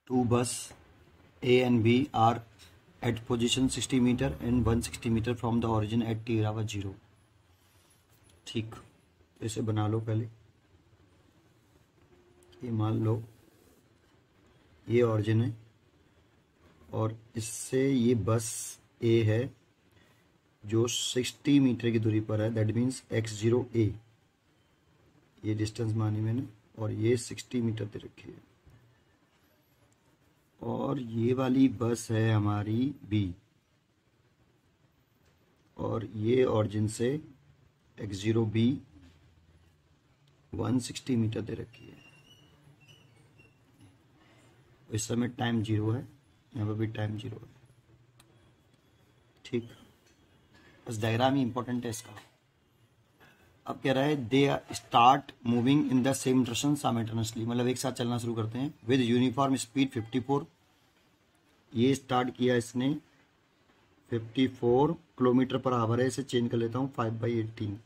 Two bus A and B are at position 60 meter and 160 meter from the origin at t बराबर 0। ठीक, इसे बना लो पहले। ये मान लो ये ऑरिजिन है और इससे ये बस A है जो 60 मीटर की दूरी पर है, दैट मीन्स x0a, ये डिस्टेंस मानी मैंने, और ये 60 मीटर दे रखी है। और ये वाली बस है हमारी B और ये ऑरिजिन से x0b 160 मीटर दे रखी है। इस समय टाइम 0 है, यहाँ पर भी टाइम 0 है। ठीक, बस डायग्राम ही इंपॉर्टेंट है इसका। अब कह रहा है they start moving in the same direction simultaneously, मतलब एक साथ चलना शुरू करते हैं विद यूनिफॉर्म स्पीड 54। ये स्टार्ट किया इसने 54 किलोमीटर पर आवर है, इसे चेंज कर लेता हूँ 5/18,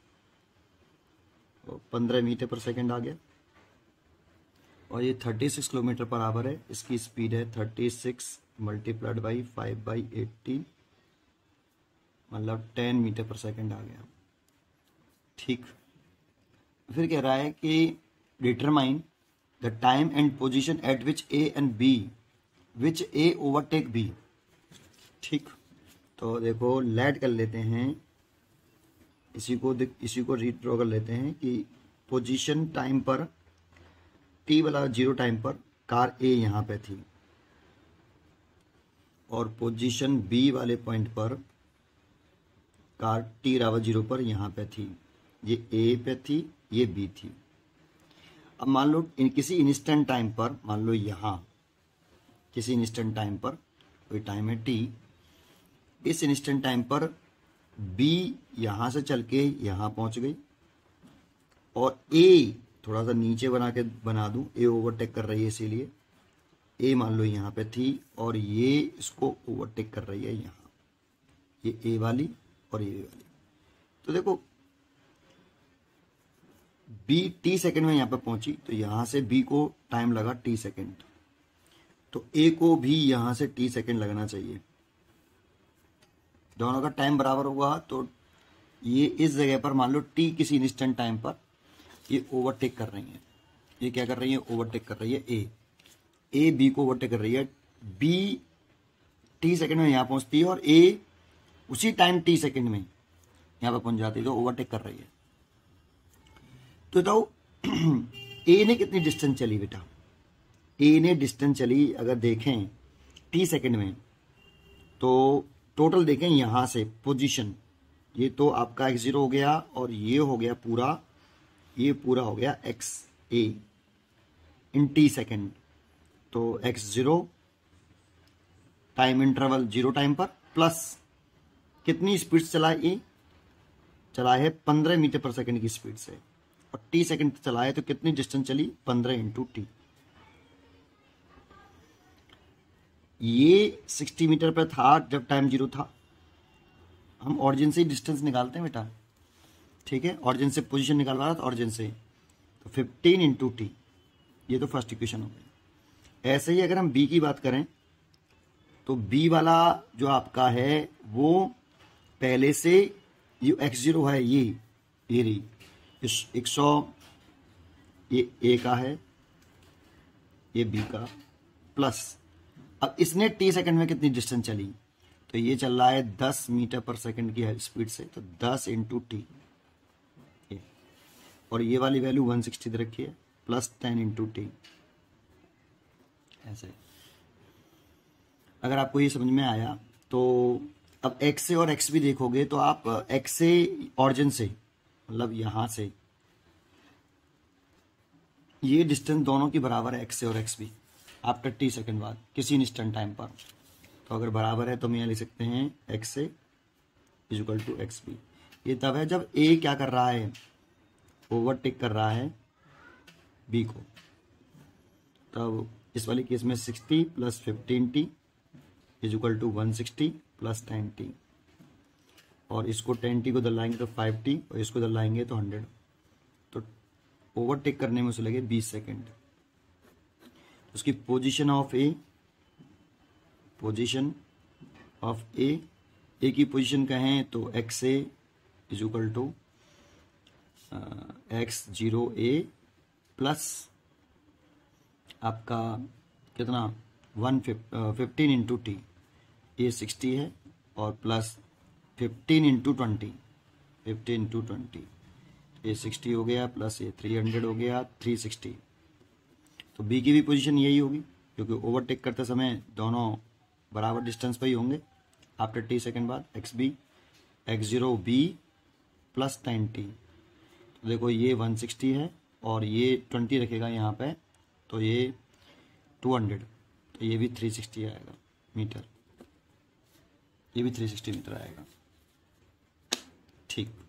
15 मीटर पर सेकंड आ गया। और ये 36 किलोमीटर पर आवर है, इसकी स्पीड है 36 मल्टीप्लाइड बाई 5/18, मतलब 10 मीटर पर सेकंड आ गया। ठीक, फिर कह रहा है कि determine the time and position at which A and B which A overtake B. ठीक, तो देखो लेट कर लेते हैं, इसी को रीड्रॉ कर लेते हैं कि पोजीशन टाइम पर टी वाला 0 टाइम पर कार ए यहाँ पे थी और पोजीशन बी वाले पॉइंट पर कार टी बराबर 0 पर यहाँ पे थी। ये ए पे थी, ये बी थी। अब मान लो किसी इंस्टेंट टाइम पर, मान लो यहाँ किसी इंस्टेंट टाइम पर, कोई टाइम है टी, इस इंस्टेंट टाइम पर बी यहाँ से चल के यहाँ पहुँच गई और ए थोड़ा सा नीचे बना दूँ, ए ओवरटेक कर रही है, इसीलिए ए मान लो यहाँ पे थी और ये इसको ओवरटेक कर रही है यहाँ, ये ए वाली और ये वाली। तो देखो बी टी सेकंड में यहाँ पे पहुंची, तो यहाँ से बी को टाइम लगा टी सेकंड, तो ए को भी यहाँ से टी सेकंड लगना चाहिए। दोनों का टाइम बराबर हुआ, तो ये इस जगह पर मान लो टी किसी इंस्टेंट टाइम पर ये ओवरटेक कर रही है। ये क्या कर रही है? ओवरटेक कर रही है ए बी को ओवरटेक कर रही है। बी टी सेकंड में यहाँ पहुंचती है और ए उसी टाइम टी सेकंड में यहाँ पर पहुंच जाती है, तो ओवरटेक कर रही है। तो बताओ ए ने कितनी डिस्टेंस चली बेटा? ए ने डिस्टेंस चली अगर देखें टी सेकंड में, तो टोटल देखें यहां से पोजीशन, ये तो आपका x0 हो गया और ये हो गया पूरा, ये पूरा हो गया X A in T second. तो x0 टाइम इंटरवल 0 टाइम पर प्लस कितनी स्पीड से चला है? चला है 15 मीटर पर सेकंड की स्पीड से, और टी सेकंड चला है, तो कितनी डिस्टेंस चली? 15 इंटू टी। ये 60 मीटर पर था जब टाइम 0 था। हम ऑरिजिन से ही डिस्टेंस निकालते हैं बेटा, ठीक है? ऑरिजिन से पोजीशन निकाल रहा था, ऑरिजिन से, तो 15 इंटू टी, ये तो फर्स्ट इक्वेशन हो गई। ऐसे ही अगर हम बी की बात करें, तो बी वाला जो आपका है वो पहले से ये x0 है, ये रही 100, ये ए का है, ये बी का, प्लस अब इसने टी सेकंड में कितनी डिस्टेंस चली? तो ये चल रहा है 10 मीटर पर सेकंड की स्पीड से, तो 10 इंटू टी, और ये वाली वैल्यू 160 दे रखी है, प्लस 10 इंटू टी। ऐसे अगर आपको ये समझ में आया, तो अब एक्स से और एक्स भी देखोगे, तो आप एक्स से ऑरिजिन से, मतलब यहां से, ये डिस्टेंस दोनों की बराबर है, एक्स से और एक्स भी, आफ्टर टी सेकंड बाद किसी इंस्टेंट टाइम पर। तो अगर बराबर है तो हम यहाँ लिख सकते हैं एक्स से is equal to X B. ये तब है जब ए क्या कर रहा है? ओवरटेक कर रहा है बी को। तब इस वाली केस में 60 plus 15t is equal to 160 plus 10t, और इसको 10t को दलाएंगे तो 5t, और इसको दलाएंगे तो 100। तो ओवरटेक करने में उसे लगे 20 सेकेंड। उसकी position of A position of A की पोजीशन कहें तो X A is equal to x0a plus आपका कितना 15 इंटू टी, ये 60 है, और प्लस 15 इंटू 20, 15 इंटू 20, ये 60 हो गया, प्लस ये 300 हो गया, 360। तो बी की भी पोजीशन यही होगी, क्योंकि ओवरटेक करते समय दोनों बराबर डिस्टेंस पर ही होंगे। आफ्टर टी सेकेंड बाद x0b प्लस 90, तो देखो ये 160 है और ये 20 रखेगा यहाँ पे, तो ये 200, तो ये भी 360 आएगा मीटर, ये भी 360 मीटर आएगा। ठीक।